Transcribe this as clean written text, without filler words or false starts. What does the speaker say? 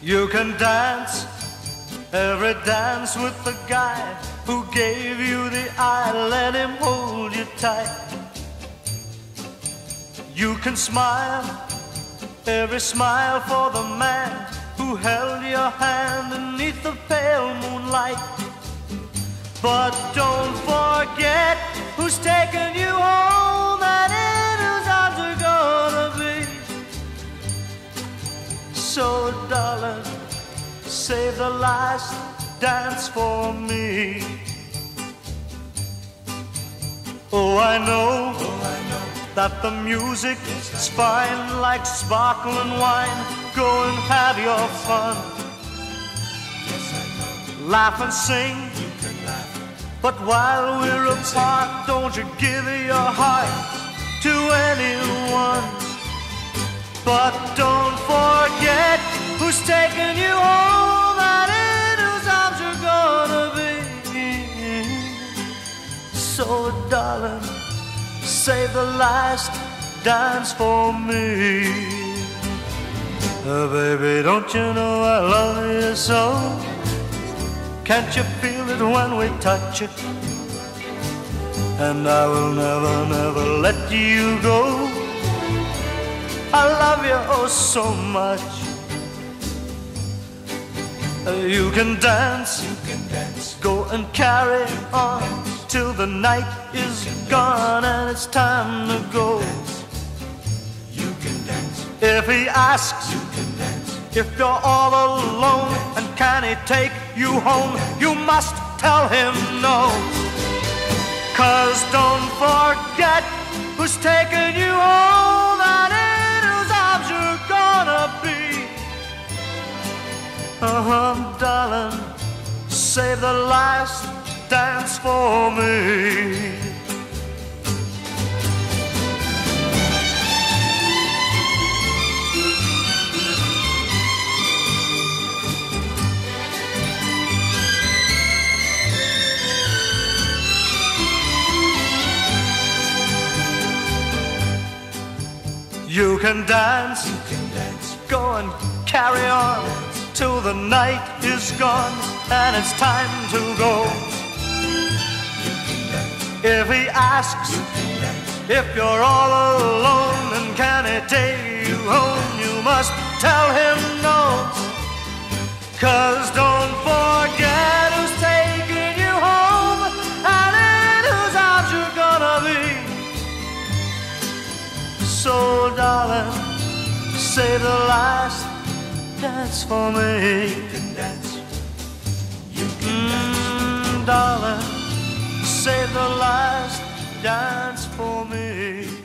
You can dance every dance with the guy who gave you the eye. Let him hold you tight. You can smile every smile for the man who held your hand beneath the pale moonlight. But don't forget who's taken you home and in whose arms are gonna be. So darling, save the last dance for me. Oh, I know that the music is fine like sparkling wine. Go and have your fun. Laugh and sing. But while we're apart, don't you give your heart to anyone. But don't forget who's taken you home and in whose arms you're gonna be. So darling, save the last dance for me. Baby, don't you know I love you so? Can't you feel it when we touch it? And I will never, never let you go. I love you oh so much. You can dance, go and carry on till the night is gone and it's time to go. If he asks, if you're all alone and can he take you home, you must tell him no. 'Cause don't forget who's taken you home and in whose arms you're gonna be. Darling, save the last dance for me. You can dance, go and carry on till the night is gone and it's time to go. If he asks if you're all alone and can he take you home, you must tell him no. 'Cause don't forget who's taking you home and in whose arms you're gonna be. So darling, say the last dance for me. You can dance. You can dance. Darling, say the last dance for me.